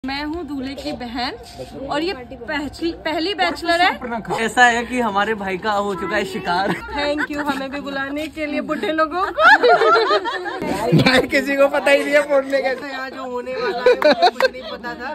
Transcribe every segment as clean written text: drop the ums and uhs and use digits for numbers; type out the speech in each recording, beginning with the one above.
मैं हूँ दूल्हे की बहन और ये पहली बैचलर है। ऐसा है कि हमारे भाई का हो चुका है शिकार। थैंक यू हमें भी बुलाने के लिए बुढ़े लोगों को। भाई किसी को पता ही नहीं है फोड़ने का। यहाँ जो होने वाला है मुझे कुछ नहीं पता था।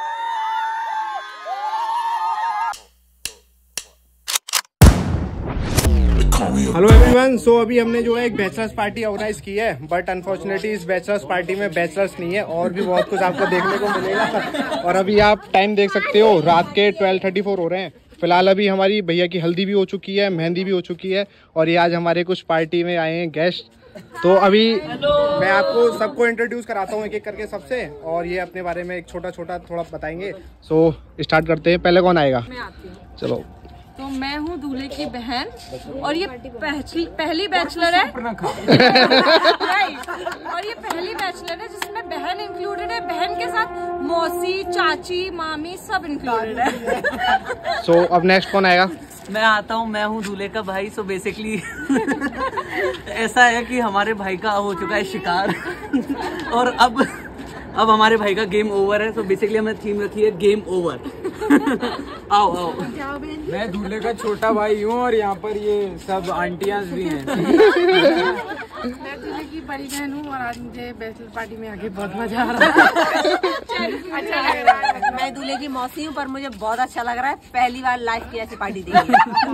हेलो एवरीवन, सो अभी हमने जो है एक बैचलर्स पार्टी ऑर्गेनाइज की है, बट अनफॉर्चुनेटली इस बैचलर्स पार्टी में बैचलर्स नहीं है और भी बहुत कुछ आपको देखने को मिलेगा। और अभी आप टाइम देख सकते हो, रात के 12:34 हो रहे हैं। फिलहाल अभी हमारी भैया की हल्दी भी हो चुकी है, मेहंदी भी हो चुकी है और ये आज हमारे कुछ पार्टी में आए हैं गेस्ट। तो अभी मैं आपको सबको इंट्रोड्यूस कराता हूँ एक एक करके सबसे, और ये अपने बारे में एक छोटा थोड़ा बताएंगे। सो स्टार्ट करते हैं। पहले कौन आएगा? मैं आती हूँ। चलो। तो मैं हूँ दूल्हे की बहन और ये पहली बैचलर है। और ये पहली बैचलर है जिसमें बहन इंक्लूडेड है। बहन के साथ मौसी, चाची, मामी सब इंक्लूडेड है। सो अब नेक्स्ट कौन आएगा? मैं आता हूँ। मैं हूँ दूल्हे का भाई। सो बेसिकली ऐसा है कि हमारे भाई का हो चुका है शिकार और अब हमारे भाई का गेम ओवर है। तो बेसिकली हमने थीम रखी है गेम ओवर। आओ। मैं दूल्हे का छोटा भाई हूँ और यहाँ पर ये सब आंटियां भी हैं। मैं दूल्हे की बड़ी बहन हूँ और आज मुझे बैचलर पार्टी में आके बहुत मजा आ रहा है। अच्छा लग रहा है। मैं दूल्हे की मौसी हूँ पर मुझे बहुत अच्छा लग रहा है। पहली बार लाइफ की ऐसी पार्टी देखी।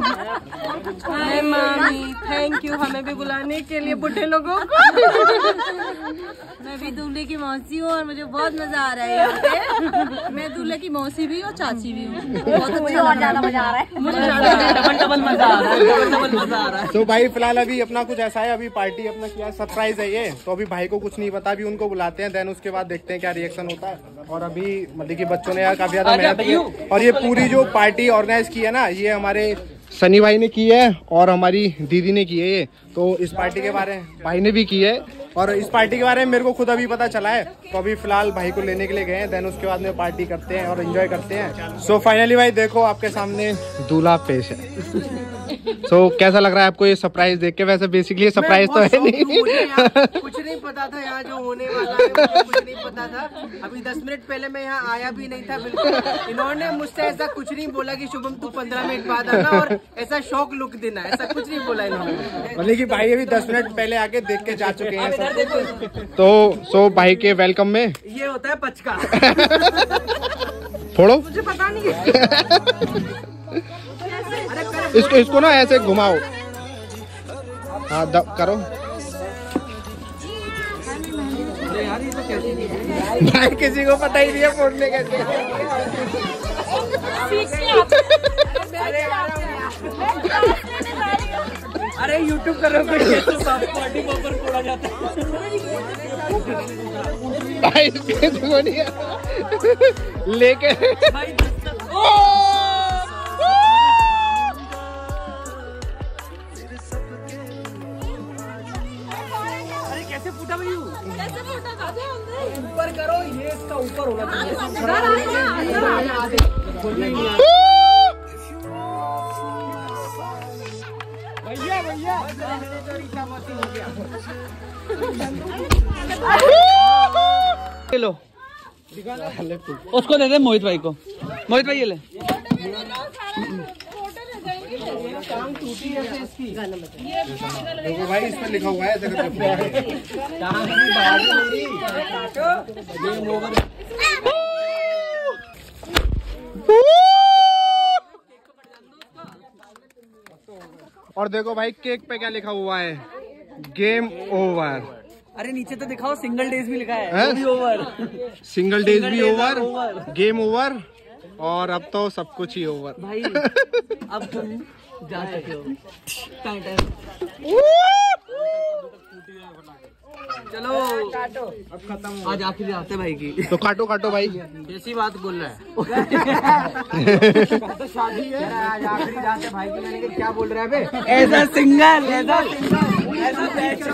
मामी थैंक यू हमें भी बुलाने के लिए बुढ़े लोगों को। मैं भी दूल्हे की मौसी हूँ और मुझे बहुत मजा आ रहा है यहाँ पे। मैं दूल्हे की मौसी भी और चाची भी हूँ। मुझे और ज्यादा मजा आ रहा है। मुझे डबल मजा आ रहा है। तो भाई फिलहाल अभी अपना कुछ ऐसा है, अभी पार्टी अपना किया, सरप्राइज है ये। तो अभी भाई को कुछ नहीं पता, अभी उनको बुलाते हैं, देन उसके बाद देखते हैं क्या रिएक्शन होता है। और अभी मतलब कि बच्चों ने यार काफी ज्यादा मेहनत की है और ये पूरी जो पार्टी ऑर्गेनाइज की है ना, ये हमारे सनी भाई ने की है और हमारी दीदी ने की है ये। तो इस पार्टी के बारे में भाई ने भी की है और इस पार्टी के बारे में मेरे को खुद अभी पता चला है। तो अभी फिलहाल भाई को लेने के लिए गए हैं, देन उसके बाद में पार्टी करते हैं और एंजॉय करते हैं। सो फाइनली भाई देखो आपके सामने दूल्हा पेश है। सो कैसा लग रहा है आपको ये सरप्राइज देख के? वैसे बेसिकली सरप्राइज तो है नहीं। कुछ नहीं पता था यहाँ जो होने वाला है, मुझे कुछ नहीं पता था। अभी 10 मिनट पहले मैं यहाँ आया भी नहीं था बिल्कुल। इन्होंने मुझसे ऐसा कुछ नहीं बोला कि शुभम तू 15 मिनट बाद आना और ऐसा शौक लुक देना, ऐसा कुछ नहीं बोला इन्होंने। मतलब कि भाई अभी 10 मिनट पहले आके देख के जा चुके हैं सब। तो भाई के वेलकम में ये होता है पचका। फोड़ो। मुझे पता नहीं है। इसको ना ऐसे घुमाओ। हाँ करो भाई, किसी को पता ही नहीं है फोड़ने का। अरे यूट्यूब करो पार्टी पर फोड़ा जाता है भाई। लेके कैसे फूटा भाई? ऊपर करो, ये इसका ऊपर होना चाहिए। भैया लो, उसको दे दे मोहित भाई को। मोहित भाई ये ले। देखो भाई इस पर लिखा हुआ है और देखो भाई केक पे क्या लिखा हुआ है, गेम ओवर। अरे नीचे तो दिखाओ, सिंगल डेज भी लिखा है। वो भी ओवर। सिंगल डेज भी ओवर, गेम ओवर और अब तो सब कुछ ही ओवर। भाई अब तुम जा सकते हो। चलो अब खत्म। आज आखिरी आते भाई की, तो काटो भाई। ऐसी बात बोल रहा है। तो शादी है आज आखिरी रात है भाई की। मैंने क्या बोल रहा है बे? ऐसा सिंगल, ऐसा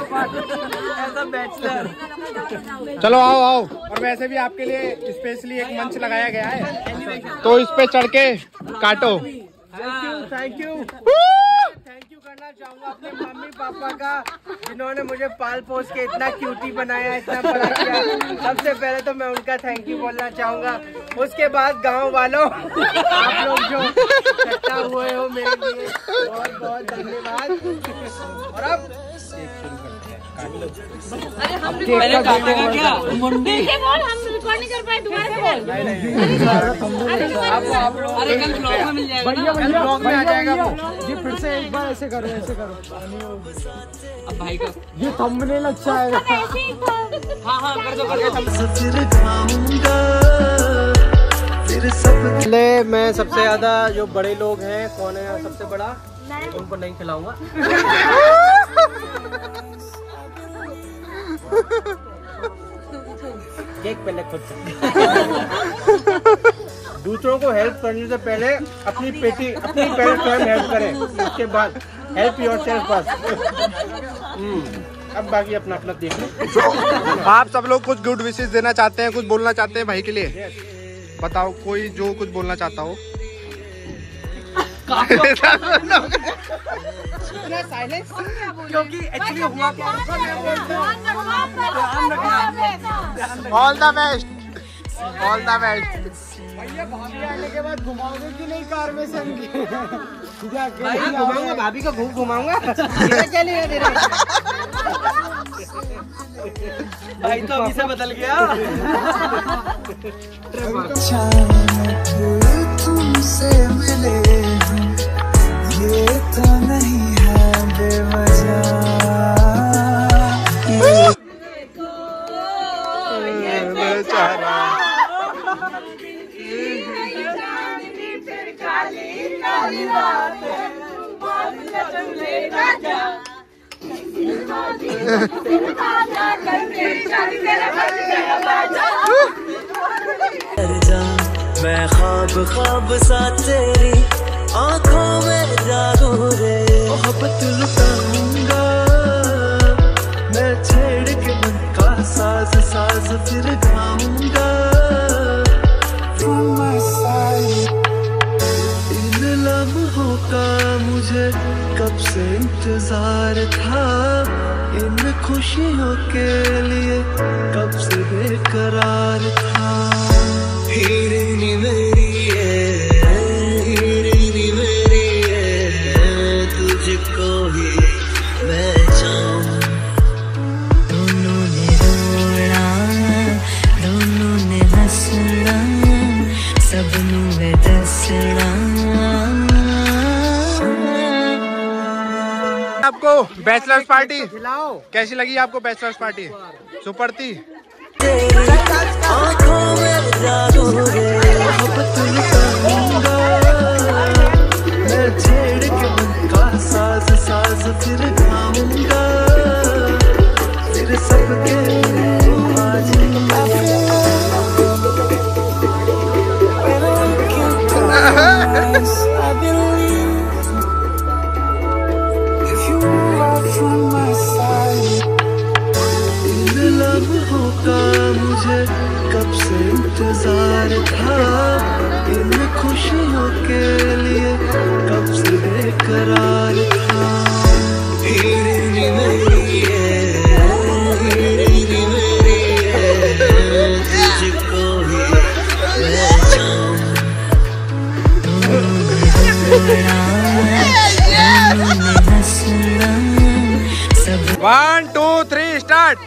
बैचलर। चलो आओ। और वैसे भी आपके लिए स्पेशली एक मंच लगाया गया है, तो इस पे चढ़ के काटो। थैंक यू करना चाहूँगा अपने मम्मी पापा का, जिन्होंने मुझे पाल पोस के इतना क्यूटी बनाया, इतना बड़ा किया। सबसे पहले तो मैं उनका थैंक यू बोलना चाहूँगा। उसके बाद गांव वालों, आप लोग जो इकट्ठा हुए हो मेरे लिए बहुत बहुत धन्यवाद। और अब पहले काटेगा क्या मुंडी? हम रिकॉर्ड नहीं कर पाए, दोबारा से बोल। अरे कल ब्लॉग में मिल जाएगा ना? कल ब्लॉग में आ जाएगा वो। ये फिर से एक बार ऐसे करो, ऐसे करो। अब भाई का ये थंबनेल अच्छा आएगा। हाँ कर दो पहले मैं सबसे ज्यादा जो बड़े लोग हैं, कौन है सबसे बड़ा, उनको नहीं खिलाऊंगा। केक पहले खुद से। दूसरों को हेल्प करने से पहले अपनी पेटी, अपनी पहले स्वयं हेल्प करें, उसके बाद हेल्प योरसेल्फ फर्स्ट। अब बाकी अपना अपना देख लो। आप सब लोग कुछ गुड विशेस देना चाहते हैं, कुछ बोलना चाहते हैं भाई के लिए? बताओ कोई जो कुछ बोलना चाहता हो। क्योंकि एक्चुअली हुआ क्या, all the best, all the best. भैया भाभी आने के बाद घुमाओगे कि नहीं कार में संग? घुमाऊंगा, भाभी को घूम घुमाऊंगा। क्या लिया तेरा भाई तो अभी से बदल गया। तुमसे मिले ये तो नहीं है बेवजह। मैं ख्वाब ख्वाब सा तेरी आंखों में जागो रे, मोहब्बत लुटाऊंगा मैं, छेड़ के मन का साज साज फिर गाऊंगा। इन लम्हों का मुझे कब से इंतजार था, इन खुशियों के लिए कब से बेकरार था। हीरेनी मेरी है, हीरेनी मेरी है, तुझको ही मैं चाहूं। दोनों ने रोना, दोनों ने हंसना, सबनों ने दसना। आपको बैचलर्स पार्टी कैसी लगी? आपको बैचलर्स पार्टी सुपर थी? आँखों में जादू रे, मोहब्बत लुटाऊंगा मैं, छेड़ के मन का साज साज फिर गाऊंगा, फिर सबके मुझे कब से इंतजार था, इन खुशियों के लिए कब से बेकरार था। हीरेनी मेरी है, हीरेनी मेरी है, तुझको ही मैं चाहूं। दोनों ने रोना, दोनों ने हंसना, सब 1 2 3 स्टार्ट।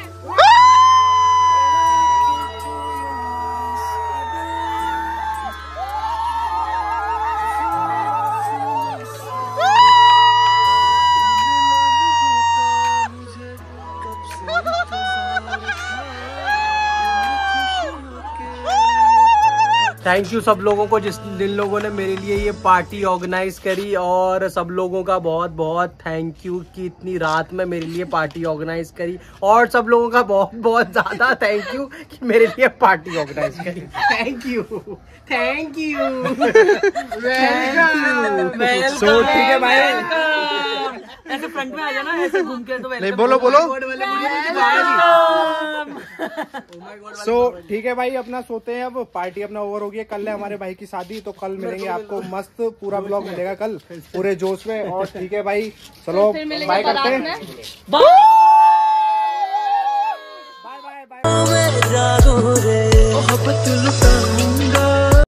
थैंक यू सब लोगों को जिन लोगों ने मेरे लिए ये पार्टी ऑर्गेनाइज करी, और सब लोगों का बहुत बहुत थैंक यू कि इतनी रात में मेरे लिए पार्टी ऑर्गेनाइज करी, और सब लोगों का बहुत बहुत ज्यादा थैंक यू कि मेरे लिए पार्टी ऑर्गेनाइज करी। Thank you, thank you, welcome. So ठीक है भाई, ऐसे फ्रंट में आ जाना, ऐसे घूम के तो नहीं बोलो बोलो। सो ठीक है भाई, अपना सोते हैं अब, पार्टी अपना ओवर हो गई है। कल है हमारे भाई की शादी, तो कल मिलेंगे आपको, मस्त पूरा ब्लॉग मिलेगा कल पूरे जोश में। और ठीक है भाई, चलो बाय करते हैं, बाय बाय बाय।